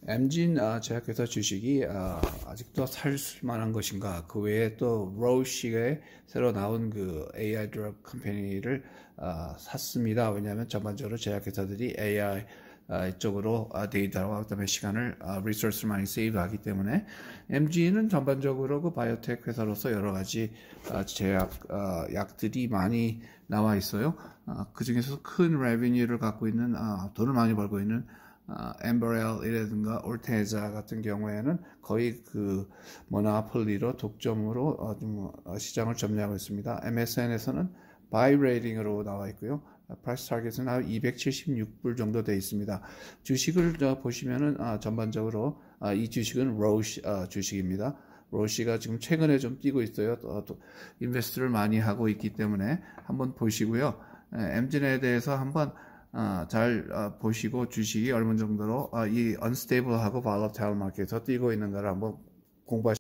엠진 제약회사 주식이 아직도 살 만한 것인가? 그 외에 또 로시의 새로 나온 그 AI 드럭 컴퍼니를 샀습니다. 왜냐하면 전반적으로 제약회사들이 AI 쪽으로 데이터와 그다음에 시간을 리소스를 많이 세이브하기 때문에 MG는 전반적으로 그 바이오텍 회사로서 여러 가지 제약 약들이 많이 나와 있어요. 그 중에서 큰 레비뉴를 갖고 있는 돈을 많이 벌고 있는 엠버렐이라든가 올테자 같은 경우에는 거의 그 모노폴리로 독점으로 시장을 점유하고 있습니다. MSN에서는 바이 레이팅으로 나와 있고요. 프라이스 타겟은 276불 정도 되어 있습니다. 주식을 보시면은 전반적으로 이 주식은 로시 주식입니다. 로시가 지금 최근에 좀 뛰고 있어요. 인베스트를 많이 하고 있기 때문에 한번 보시고요. 엠진에 대해서 한번 잘 보시고 주식이 얼마 정도로 이 언스테이블하고 발라타일 마켓에서 뛰고 있는가를 한번 공부하시면